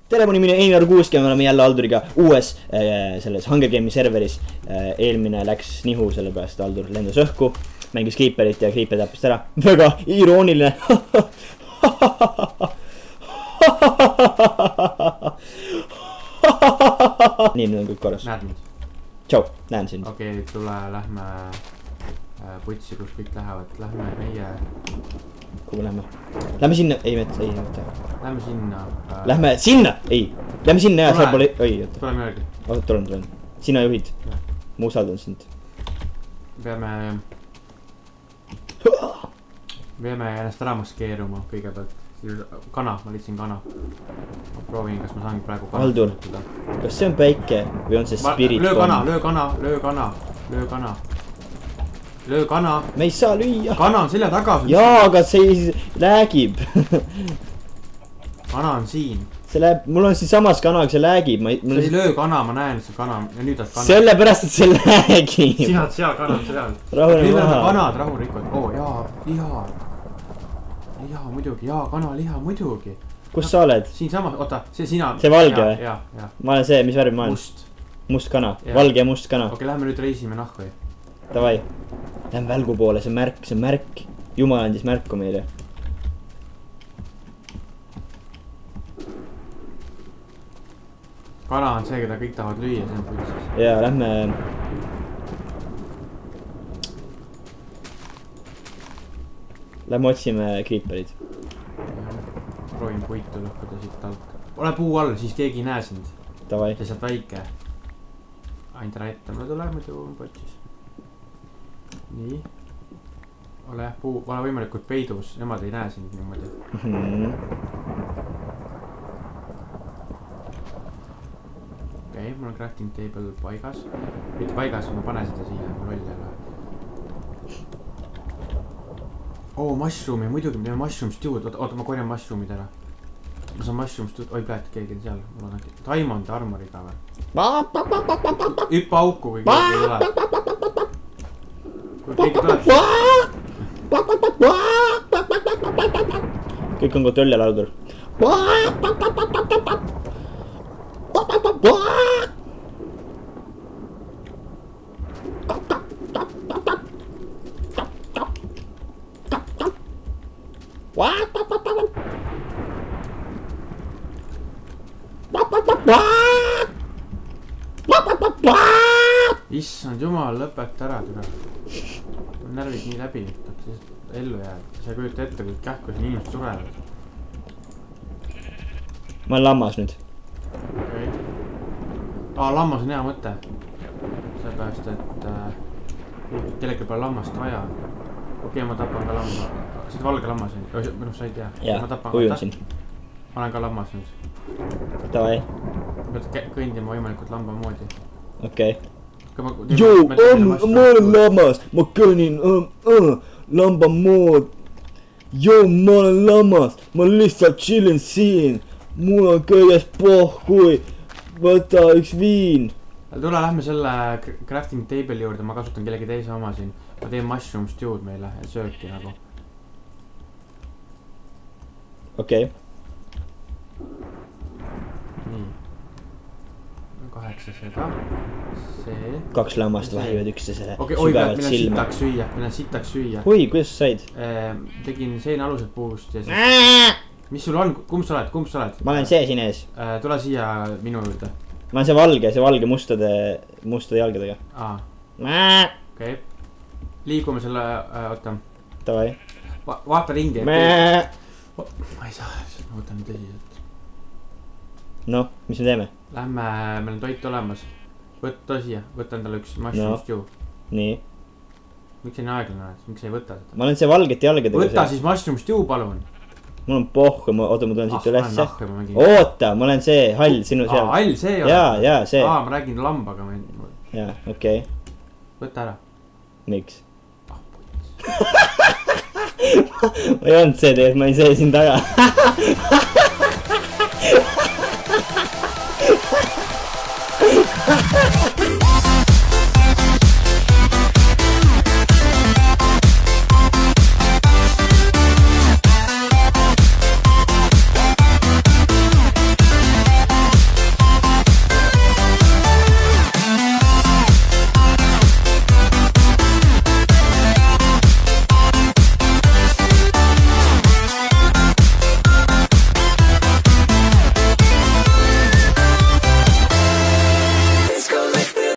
tere, mu nimi on Einar60, me oleme jälle Alduriga uues selles Hunger Game'i serveris. Eelmine läks nihu, sellepärast Aldur lendas õhku, mängis Creeperit ja Creeper täppist ära. Väga irooniline. Nii, nüüd on kõik korras. Näed mind? Tšau, näen sind. Okei, tule, lähme putsi, kus kõik lähevad. Lähme meie... Kuhu lähme? Lähme sinna, ei mitte. Lähme sinna. Lähme sinna, ei. Lähme sinna ja seal pole, oi, oota. Tule midagi. Oota, tulen. Sina juhid. Ma usaldan sind. Peame ennast ära maskeeruma kõigepealt. Kana, ma liitsin kana. Ma proovin, kas ma saangi praegu kana. Aldur, kas see on päike või on see spirit? Löö kana. Me ei saa lüüa. Kana on selja taga. Jaa, aga see läägib. Kana on siin. See läheb, mul on siin samas kana, aga see läägib. See ei löö kana, ma näen see kana ja nüüd oled kana. Sellepärast, et see läägib. Sina oled seal, kana on seal. Rahune maha. Kanad, rahu rikod. Oo, jaa, liha. Liha muidugi, jaa, kana liha muidugi. Kus sa oled? Siin sama, oota, see sina. See valge või? Jaa. Ma olen see, mis värv ma olen? Must. Must kana, valge ja must kana. Okei, lähme nüüd reisime nahku. Davai. Lähme välgu poole, see on märk. Jumal andis märku meile. Kana on see, keda kõik tahavad lüüa, see on putsis. Jaa, lähme... Lähme otsime Creeperid. Proovin puitu lõhkuda siit alt. Ole puu all, siis keegi ei näe sind. Davai. See sealt väike. Ainult ära ette, mulle tuleb muidu potsis. Nii. Ole puu, ole võimalikult peidus, nemad ei näe sind niimoodi. Okei, mul on crafting table paigas. Mitte paigas, ma panen seda siia, mul loll jälle. Oo, mushroomi, muidugi me teeme mushroom stew'd, oota ma korjan mushroomid ära. Ma saan mushroom stew'd, oi pläät, keegi on seal. Diamond armoriga või? Hüppa auku, kui keegi ei tule. Kui keegi tuleb. Kõik on kontrolli all, Aldur. Issand jumal, lõpeta ära tüga. Mul närvid nii läbi, tahaks lihtsalt ellu jääda. Sa ei kujuta ette, kui kähku siin inimesed surevad. Ma olen lammas nüüd. Okei. Lammas on hea mõte. Sellepärast, et kellelgi pole lammast vaja. Okei, ma tapan ka lamma. Sa oled valge lammas nüüd? Minu sa ei tea. Jaa, ujun siin. Ma olen ka lammas nüüd. Davai. Pead kõndima võimalikult lamba moodi. Okei. Joo, ma olen lammas. Ma kõnin lamba mood. Joo, ma olen lammas. Ma lihtsalt chillin siin. Mul on kõigest pohhui. Võta üks viin. Tule, lähme selle crafting table juurde. Ma kasutan kellegi teise oma siin. Ma teen mushroom stew'd meile, et sööki nagu. Okei. Nii. 8 seda. See. 2 lammast vahivad üksteisele. Okei, oi, meil on sitaks süüa. Oi, kuidas sa said? Tegin seina aluselt puust ja siis... Mis sul on? Kumb sa oled? Ma olen see siin ees. Tule siia minu juurde. Ma olen see valge mustade jalgadega. Okei. Liigume selle, oota. Davai. Vaata ringi. Ma ei saa, ma võtan tõsiselt. Noh, mis me teeme? Lähme, meil on toit olemas. Võtta siia, võta endale üks mushroom stew. Nii. Miks ei nii aeglane, miks ei võta seda? Ma olen see valgete jalgadega. Võta siis mushroom stew, palun. Mul on pohhu, oota, ma tulen siit ülesse. Oota, ma olen see hall sinu seal. Hall, see ei ole? Jaa, see. Ma räägin lambaga. Jaa, okei. Võta ära. Miks? Ma ei olnud see tegelikult, ma ei see siin taga.